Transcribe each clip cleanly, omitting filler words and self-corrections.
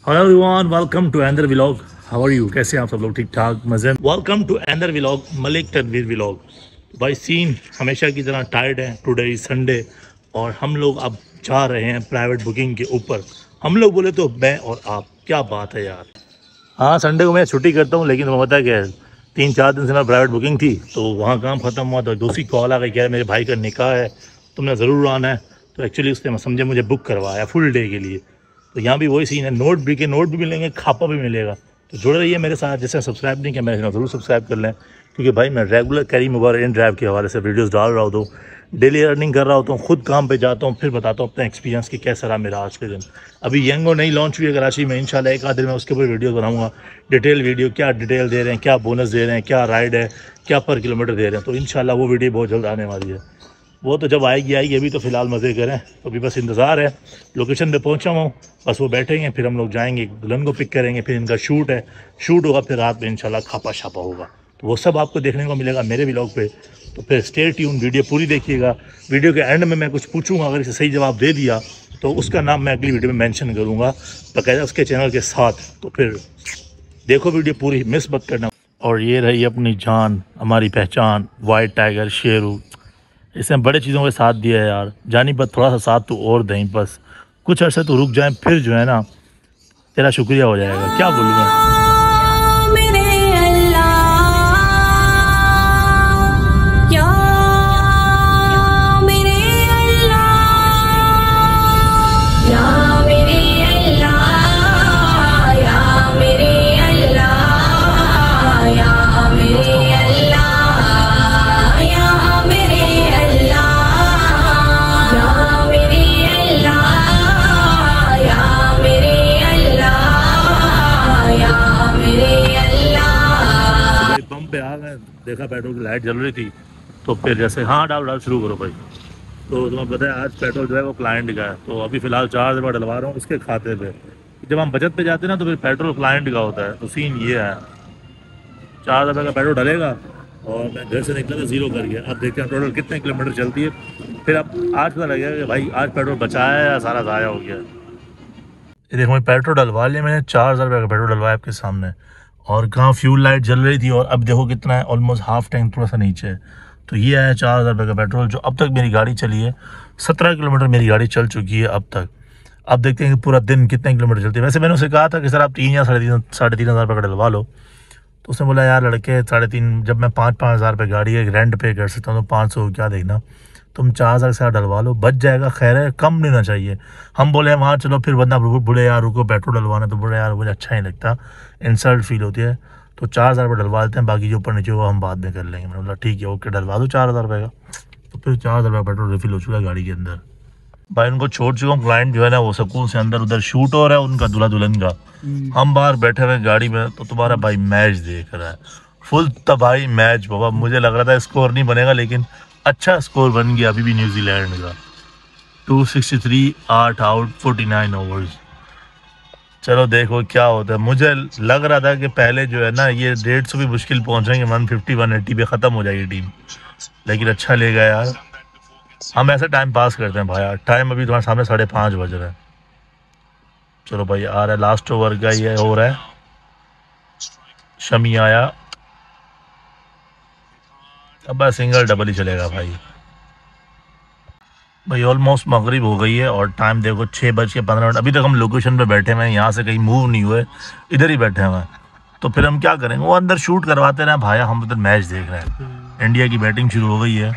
Hello everyone, welcome to another vlog. How are you? कैसे हैं आप सब लोग? ठीक ठाक, मजे में। Welcome to another vlog, Malik Tanveer vlog. भाई सीन हमेशा की तरह टाइट है। टुडे इज संडे और हम लोग अब जा रहे हैं प्राइवेट बुकिंग के ऊपर। हम लोग बोले तो मैं और आप। क्या बात है यार। हाँ, संडे को मैं छुट्टी करता हूँ, लेकिन वो पता है क्या है, 3-4 दिन से मेरा प्राइवेट बुकिंग थी तो वहाँ काम ख़त्म हुआ तो दूसरी कॉल आ गई, कह रहे मेरे भाई का निकाह है, तुमने ज़रूर आना है। तो एक्चुअली उसने समझे मुझे बुक करवाया फुल डे के लिए। तो यहाँ भी वही सीन है, नोट भी मिलेंगे, खापा भी मिलेगा। तो जुड़े रहिए मेरे साथ। जैसे सब्सक्राइब नहीं किया मेरे ज़रूर सब्सक्राइब कर लें, क्योंकि भाई मैं regular carry mobile in drive के हवाले से वीडियोस डाल रहा हूँ, डेली अर्निंग कर रहा होता हूँ, खुद काम पे जाता हूँ, फिर बताता हूँ अपना एक्सपीरियंस कि कैसा रहा मेरा आज के दिन। अभी यंगो नई लॉन्च हुई है कराची में, इंशाल्लाह एक आध दिन में उसके ऊपर वीडियो बनाऊँगा, डिटेल वीडियो, क्या डिटेल दे रहे हैं, क्या बोनस दे रहे हैं, क्या राइड है, क्या पर किलोमीटर दे रहे हैं। तो इंशाल्लाह वो वीडियो बहुत जल्द आने वाली है। वो तो जब आएगी अभी तो फ़िलहाल मज़े करें। तो अभी बस इंतज़ार है, लोकेशन पे पहुंचा हूँ, बस वो बैठेंगे, फिर हम लोग जाएंगे, दुल्हन को पिक करेंगे, फिर इनका शूट होगा, फिर रात में इंशाल्लाह खापा छापा होगा। तो वो सब आपको देखने को मिलेगा मेरे व्लॉग पे। तो फिर स्टे ट्यून, वीडियो पूरी देखिएगा। वीडियो के एंड में मैं कुछ पूछूंगा, अगर इसे सही जवाब दे दिया तो उसका नाम मैं अगली वीडियो में मेंशन करूँगा बाकायदा उसके चैनल के साथ। तो फिर देखो वीडियो पूरी, मिस मत करना। और ये रही अपनी जान, हमारी पहचान, वाइट टाइगर शेरू। इसने बड़े चीज़ों के साथ दिया है यार, जानी बस थोड़ा सा साथ तो और दें, बस कुछ अर्से तो रुक जाएं, फिर जो है ना तेरा शुक्रिया हो जाएगा। क्या बोलूँ मैं। पे आ गए, देखा पेट्रोल की लाइट जल रही थी, तो फिर जैसे हाँ डाल शुरू करो भाई। तो तुम्हें पता है आज पेट्रोल जो है वो क्लाइंट का है, तो अभी फ़िलहाल 4 रुपये डलवा रहा हूँ उसके खाते पे। जब हम बचत पे जाते हैं ना तो फिर पेट्रोल क्लाइंट का होता है। तो सीन ये है, 4 रुपये का पेट्रोल डलेगा और मैं घर से निकला था ज़ीरो कर गया। अब देखते हैं टोटल कितने किलोमीटर चलती है, फिर अब आज पता लगेगा कि भाई आज पेट्रोल बचाया है या सारा ज़ाया हो गया। ये देखो मैं पेट्रोल डलवा लिया मैंने, 4 रुपये का पेट्रोल डलवाया आपके सामने, और कहाँ फ्यूल लाइट जल रही थी और अब देखो कितना है, ऑलमोस्ट हाफ टैंक थोड़ा सा नीचे है। तो ये आया 4 रुपये का पेट्रोल, जो अब तक मेरी गाड़ी चली है 17 किलोमीटर मेरी गाड़ी चल चुकी है अब तक। अब देखते हैं कि पूरा दिन कितने किलोमीटर चलती है। वैसे मैंने उसे कहा था कि सर आप 3 या साढ़े तीन हज़ार रुपये का डलवा लो, तो उसने बोला यार लड़के 3.5, जब मैं 5-5 हज़ार रुपये गाड़ी है रेंट पे कर सकता हूँ तो 500 क्या देखना, तुम 4 हज़ार डलवा लो, बच जाएगा, खैर है, कम लेना चाहिए। हम बोले वहाँ चलो, फिर बंदा बोले यार रुको पेट्रोल डलवाना, तो बोले यार मुझे अच्छा नहीं लगता, इंसल्ट फील होती है, तो 4 हज़ार रुपये डलवा देते हैं, बाकी जो ऊपर नीचे वो हम बाद में कर लेंगे। मैंने बोला ठीक है ओके डलवा दो 4 हज़ार रुपये का। तो फिर 4 हज़ार रुपये पेट्रोल रिफिल हो चुका है गाड़ी के अंदर। भाई उनको छोड़ चुका हूँ, क्लाइंट जो है ना वो सुकून से अंदर उधर शूट हो रहा है उनका दूल्हा दुल्हन का, हम बाहर बैठे हुए गाड़ी में। तो तुम्हारा भाई मैच देख रहा है, फुल तबाही मैच बाबा। मुझे लग रहा था स्कोर नहीं बनेगा, लेकिन अच्छा स्कोर बन गया अभी भी न्यूजीलैंड का। 263 8 आउट 49 ओवर्स। चलो देखो क्या होता है। मुझे लग रहा था कि पहले जो है ना ये 150 भी मुश्किल पहुंचेंगे, 150 180 पे ख़त्म हो जाएगी टीम, लेकिन अच्छा ले गया यार। हम ऐसे टाइम पास करते हैं भाई यार। टाइम अभी तुम्हारे सामने 5:30 बज रहे हैं। चलो भाई आ रहा है, लास्ट ओवर का ये हो रहा है। शमी आया, अब बस सिंगल डबल ही चलेगा भाई ऑलमोस्ट मगरिब हो गई है और टाइम देखो 6:15। अभी तक हम लोकेशन पे बैठे हुए हैं, यहाँ से कहीं मूव नहीं हुए, इधर ही बैठे हुए हैं। तो फिर हम क्या करेंगे, वो अंदर शूट करवाते रहे भाई, हम उधर मैच देख रहे हैं। इंडिया की बैटिंग शुरू हो गई है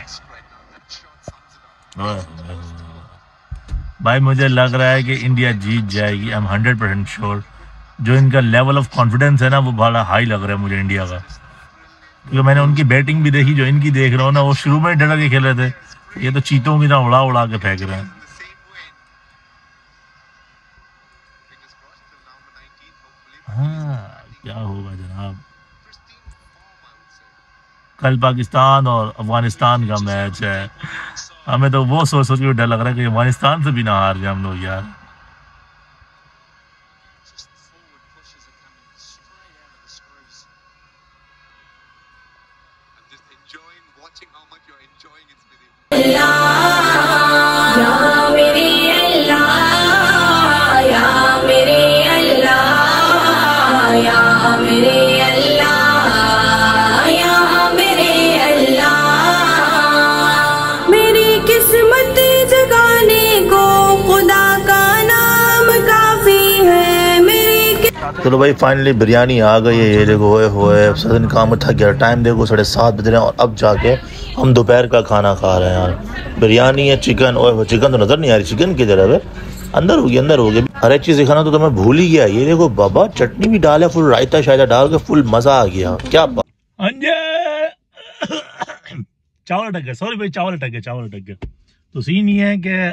भाई, मुझे लग रहा है कि इंडिया जीत जाएगी, आई एम 100% श्योर। जो इनका लेवल ऑफ कॉन्फिडेंस है ना वो बड़ा हाई लग रहा है मुझे इंडिया का, क्योंकि मैंने उनकी बैटिंग भी देखी, जो इनकी देख रहा हूँ ना, वो शुरू में डर के खेल रहे थे, ये तो चीतों की तरह उड़ा उड़ा के फेंक रहे हैं। हाँ क्या होगा जनाब, कल पाकिस्तान और अफगानिस्तान का मैच है। हमें तो वो सोच सोच के डर लग रहा है कि अफगानिस्तान से भी ना हार जाए हम लोग यार। या मेरे अल्लाह, या मेरे अल्लाह। चलो भाई फाइनली बिरयानी आ गई है। ये देखो होए सदन काम थक गया। टाइम देखो 7:30 बज रहे हैं और अब जाके हम दोपहर का खाना खा रहे हैं यार। बिरयानी है, चिकन। ओए चिकन तो नज़र नहीं आ रही, चिकन किधर है? अंदर हो गया। हर एक चीज़ दिखाना तो मैं भूल ही गया। ये देखो बाबा चटनी भी डाले, फुल रायता शायदा डाल के फुल मज़ा आ गया। क्या चावल अटक गए, सॉरी भाई, चावल अटक गए। तो सीन ये है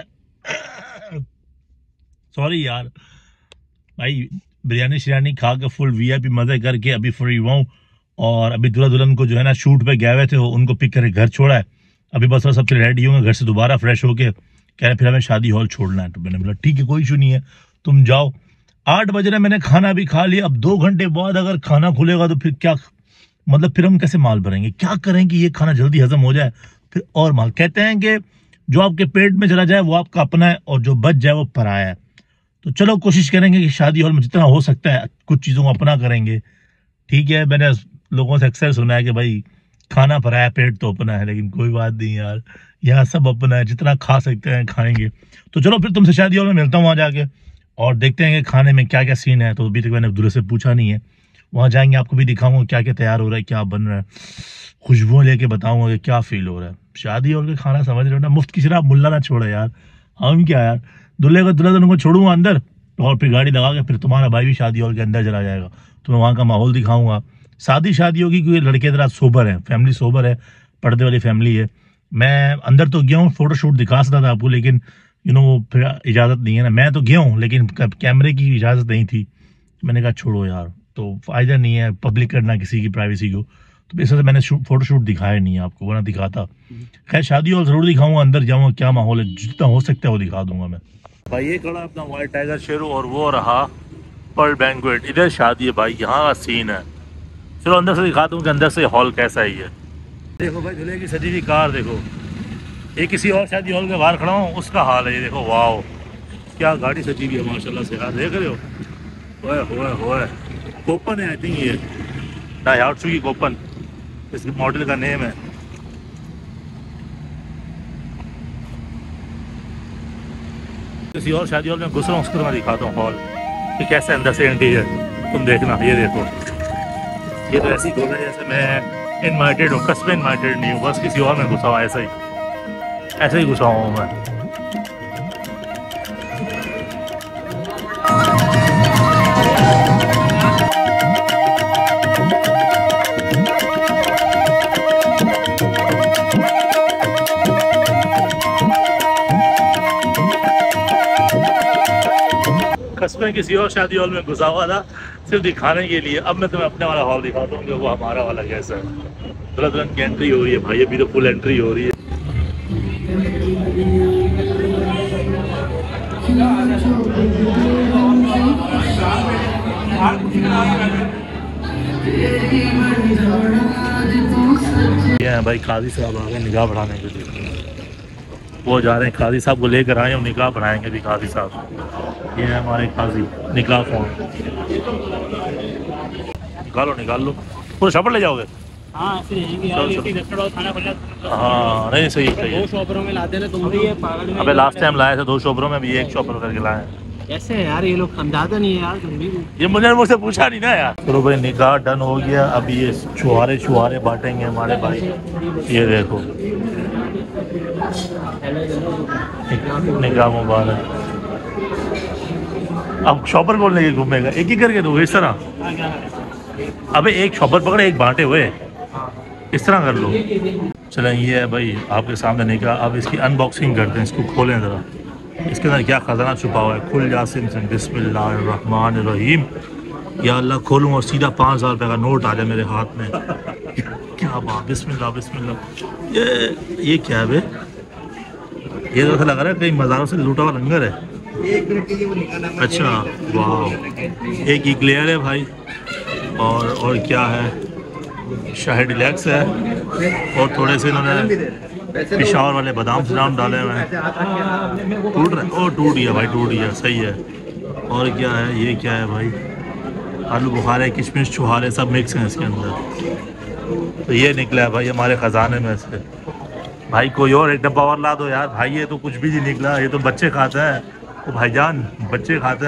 कि सॉरी यार भाई, बिरयानी शिरयानी खा के फुल वीआईपी मजे करके अभी फ्री हुआ हूँ। और अभी दूल्हा दुल्हन को जो है ना शूट पे गए हुए थे, उनको पिक करके घर छोड़ा है। अभी बस सबसे रेडी होंगे, घर से दोबारा फ्रेश होके कह रहे फिर हमें शादी हॉल छोड़ना है। तो मैंने बोला ठीक है, कोई इशू नहीं है, तुम जाओ। 8 बज रहे, मैंने खाना भी खा लिया। अब 2 घंटे बाद अगर खाना खुलेगा तो फिर क्या, मतलब फिर हम कैसे माल भरेंगे? क्या करें कि ये खाना जल्दी हजम हो जाए, फिर और माल। कहते हैं कि जो आपके पेट में चला जाए वो आपका अपना है और जो बच जाए वो पराया है। तो चलो कोशिश करेंगे कि शादी हॉल में जितना हो सकता है कुछ चीज़ों को अपना करेंगे। ठीक है, मैंने लोगों से अक्सर सुना है कि भाई खाना पराया पेट तो अपना है, लेकिन कोई बात नहीं यार, यहाँ सब अपना है, जितना खा सकते हैं खाएंगे। तो चलो फिर तुमसे शादी हॉल में मिलता हूँ वहाँ जाके और देखते हैं कि खाने में क्या क्या सीन है। तो अभी तक मैंने दूल्हे से पूछा नहीं है, वहाँ जाएंगे आपको भी दिखाऊंगा क्या क्या तैयार हो रहा है, क्या बन रहा है, खुशबुएं लेके बताऊंगा कि क्या फील हो रहा है। शादी हॉल का खाना समझ रहे हो ना, मुफ्त की शराब मुल्ला ना छोड़े यार। हम क्या यार, दूल्हे को दुल्हन को छोड़ूंगा अंदर और फिर गाड़ी लगा के फिर तुम्हारा भाई भी शादी हॉल के अंदर चला जाएगा। तुम्हें वहाँ का माहौल दिखाऊंगा। शादी होगी क्योंकि लड़के जरा सोबर है, फैमिली सोबर है, पर्दे वाली फैमिली है। मैं अंदर तो गया हूँ, फोटोशूट दिखा सकता था आपको, लेकिन फिर इजाज़त नहीं है ना। मैं तो गया हूँ लेकिन कैमरे की इजाज़त नहीं थी। मैंने कहा छोड़ो यार, तो फ़ायदा नहीं है पब्लिक करना किसी की प्राइवेसी को। तो इस वजह से मैंने फोटोशूट दिखाया नहीं है आपको, वरना दिखाता। खैर शादी हॉल ज़रूर दिखाऊंगा, अंदर जाऊँगा, क्या माहौल है, जितना हो सकता है वो दिखा दूंगा मैं। भाई ये खड़ा अपना व्हाइट टाइगर शेरू और वो रहा पर्ल बैंक्वेट। इधर शादी है भाई, यहाँ का सीन है। चलो अंदर से दिखा दूँ कि अंदर से हॉल कैसा ही है। देखो भाई दूल्हे की सजी हुई कार देखो। ये किसी और शादी हॉल के बाहर खड़ा हूँ उसका हाल है ये देखो। वाह क्या गाड़ी सजी हुई है माशाल्लाह से यार, देख रहे हो? ओए कोपन है आई थिंक, ये डायाटसुकी कोपन इस मॉडल का नेम है। किसी और शादी हॉल में घुस रहा हूँ, उसको मैं दिखाता हूँ हॉल कि कैसे अंदर से इंटीरियर। तुम देखना, ये देखो, ये तो ऐसी खोल है जैसे मैं इनवाइटेड हूँ, कसम इनवाइटेड नहीं हूँ, बस किसी और में घुसा हुआ, ऐसे ही घुसा हुआ हूँ मैं। कसम किसी और शादी हॉल में घुसा हुआ था सिर्फ दिखाने के लिए। अब मैं तुम्हें अपने वाला हॉल दिखाता हूँ कि वो हमारा वाला कैसा है। दुल्हन की एंट्री हो रही है भाई, अभी तो फुल एंट्री हो रही है। ये है भाई काजी साहब आ गए निगाह बढ़ाने के लिए, वो जा रहे हैं काजी साहब को लेकर आए, हम निकाह बढ़ाएंगे अभी काजी साहब। ये है हमारे काजी, निकाह फॉर्म निकाल लो। पूरा शॉपर ले जाओगे? हाँ नहीं सही है। 2 शॉपरों में लाते ना तुम भी, ये पागल। अबे लास्ट टाइम लाए थे 2 शॉपरों में, अभी 1 शॉपर करके लाए हैं। कैसे यार ये लोग समझाते नहीं है यार, तुम भी। ये मुझसे पूछा नहीं ना यार। चलो भाई निकाह डन हो गया, अभी ये छुहारे बांटेंगे हमारे भाई। ये देखो निकाह मुबारक। अब शॉपर बोलने के घूमेगा, एक ही करके दो इस तरह। अबे एक शॉपर पकड़े, एक बांटे हुए, इस तरह कर लो। चलें ये है भाई आपके सामने निकाह। अब इसकी अनबॉक्सिंग करते हैं, इसको खोलें ज़रा, इसके अंदर क्या खजाना छुपा हुआ है। खुल जासिम से बिस्मिल्लाहिर्रहमानिर्रहीम। या अल्लाह खोलूँ और सीधा 5000 रुपये का नोट आ जाए मेरे हाथ में। क्या बात, बिस्मिल्लाह बिस्मिल्लाह। ये क्या है बे? ये तो ऐसा लग रहा है कहीं मज़ारों से लूटा हुआ लंगर है। अच्छा वाह, एक इक्लेयर है भाई, और क्या है, शाही डिलैक्स है, और थोड़े से इन्होंने पिशावर वाले बादाम सदाम डाले हुए हैं। टूट रहा है, ओ टूट गया भाई, टूट गया, सही है। और क्या है, ये क्या है भाई, आलू बुखारे, किशमिश छुहारे सब मिक्स हैं इसके अंदर। तो ये निकला है भाई हमारे ख़जाने में से। भाई कोई और एक डब्बा और ला दो यार भाई, ये तो कुछ भी नहीं निकला, ये तो बच्चे खाते हैं। तो भाईजान बच्चे खाते हैं,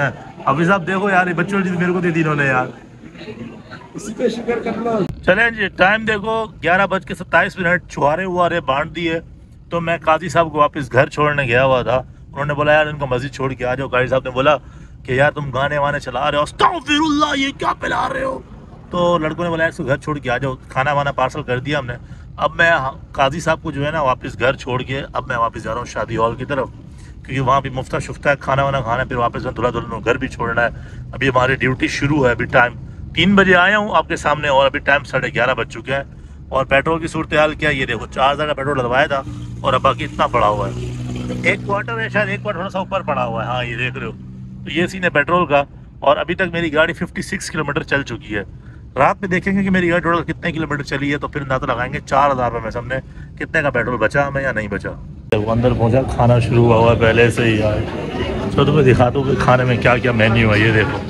अभी साहब देखो यार, ये बच्चों की मेरे को दे दी इन्होंने यार। इसी पे शुक्र कर लो। चलें जी, टाइम देखो 11:27, छुहारे वुहारे बांट दिए। तो मैं काजी साहब को वापस घर छोड़ने गया हुआ था। उन्होंने बोला यार इनको मस्जिद छोड़ के आ जाओ। काजी साहब ने बोला कि यार तुम गाने वाने चला रहे हो, अस्तगफिरुल्लाह ये क्या पिला रहे हो। तो लड़कों ने बोला यार इसको घर छोड़ के आ जाओ। खाना वाना पार्सल कर दिया हमने। अब मैं काजी साहब को जो है ना वापस घर छोड़ के अब मैं वापस जा रहा हूँ शादी हॉल की तरफ, क्योंकि वहाँ भी मुफ्ता शुफ्ता है, खाना वाना खाना है, फिर वापस दूल्हा दुल्हन घर भी छोड़ना है। अभी हमारी ड्यूटी शुरू है। अभी टाइम 3 बजे आया हूँ आपके सामने और अभी टाइम 11:30 बज चुके हैं। और पेट्रोल की सूरत हाल क्या है ये देखो, 4000 का पेट्रोल डलवाया था और अब बाकी इतना पड़ा हुआ है। 1 क्वार्टर है शायद, 1 क्वार्टर थोड़ा सा ऊपर पड़ा हुआ है। हाँ ये देख रहे हो, तो ये सीन है पेट्रोल का। और अभी तक मेरी गाड़ी 56 किलोमीटर चल चुकी है। रात में देखेंगे कि मेरी गाड़ी टोटल कितने किलोमीटर चली है, तो फिर अंदाजा लगाएंगे 4000 रुपये में सामने कितने का पेट्रोल बचा हमें या नहीं बचा। वो अंदर पहुंचा, खाना शुरू हुआ है पहले से ही यार। तो तुम्हें दिखा दूँ कि खाने में क्या क्या मेन्यू है। ये देखो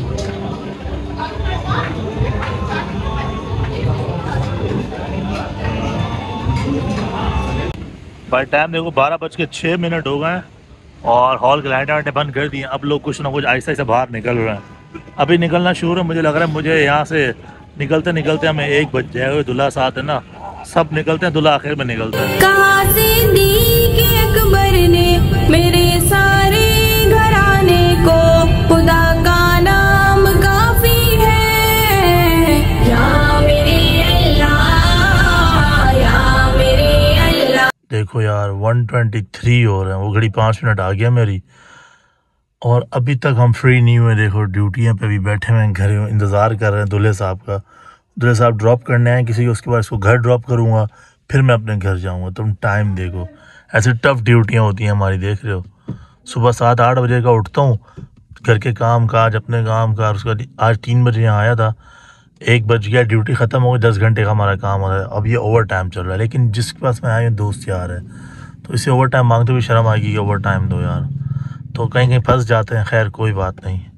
भाई, टाइम देखो 12:06 हो गए हैं और हॉल के लाइटें वाइटें बंद कर दी हैं। अब लोग कुछ ना कुछ आहिस्ता आहिस्ता बाहर निकल रहे हैं। अभी निकलना शुरू है। मुझे लग रहा है मुझे यहाँ से निकलते निकलते हमें 1 बज जाएगा। दूल्हा साथ है ना, सब निकलते हैं, दूल्हा आखिर में निकलते हैं। कहाँ से दी के अकबर ने मेरे सारे घराने को, खुदा का नाम काफी है। या मेरे अल्लाह, या मेरे अल्लाह। देखो यार 1:23 हो रहे हैं, वो घड़ी 5 मिनट आ गया मेरी और अभी तक हम फ्री नहीं हुए। देखो ड्यूटियाँ पे भी बैठे हुए हैं, घर में इंतज़ार कर रहे हैं दूल्हे साहब का। दूल्हे साहब ड्रॉप करने आए किसी को, उसके बाद इसको घर ड्रॉप करूँगा, फिर मैं अपने घर जाऊँगा। तुम टाइम देखो, ऐसे टफ ड्यूटियाँ होती हैं हमारी, देख रहे हो। सुबह 7-8 बजे का उठता हूँ, घर के काम काज अपने काम का। उसके बाद आज 3 बजे यहाँ आया था, 1 बज गया, ड्यूटी ख़त्म हो गई। 10 घंटे का हमारा काम हो रहा है। अब ये ओवर टाइम चल रहा है, लेकिन जिसके पास मैं आया दोस्त यार है, तो इसे ओवर टाइम मांगते हुए शर्म आएगी कि ओवर टाइम दो यार। तो कहीं कहीं फंस जाते हैं, खैर कोई बात नहीं।